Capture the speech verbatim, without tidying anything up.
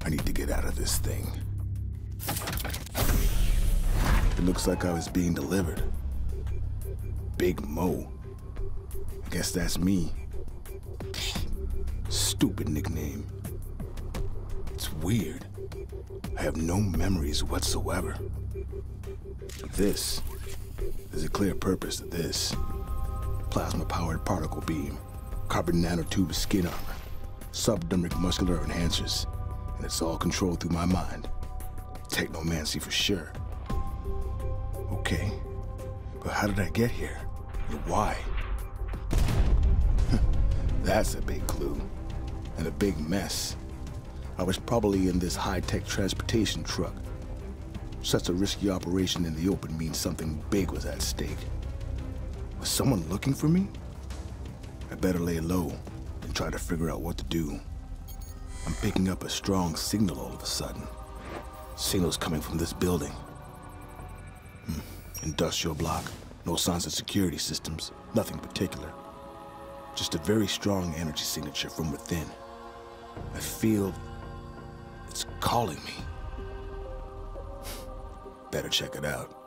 I need to get out of this thing. It looks like I was being delivered. Big Mo. I guess that's me. Stupid nickname. It's weird. I have no memories whatsoever. This. There's a clear purpose to this. Plasma-powered particle beam, carbon nanotube skin armor, subdermic muscular enhancers, and it's all controlled through my mind. Technomancy for sure. Okay, but how did I get here? And why? That's a big clue, and a big mess. I was probably in this high-tech transportation truck. Such a risky operation in the open means something big was at stake. Was someone looking for me? I better lay low and try to figure out what to do. I'm picking up a strong signal all of a sudden. Signals coming from this building. Hmm. Industrial block. No signs of security systems. Nothing particular. Just a very strong energy signature from within. I feel it's calling me. Better check it out.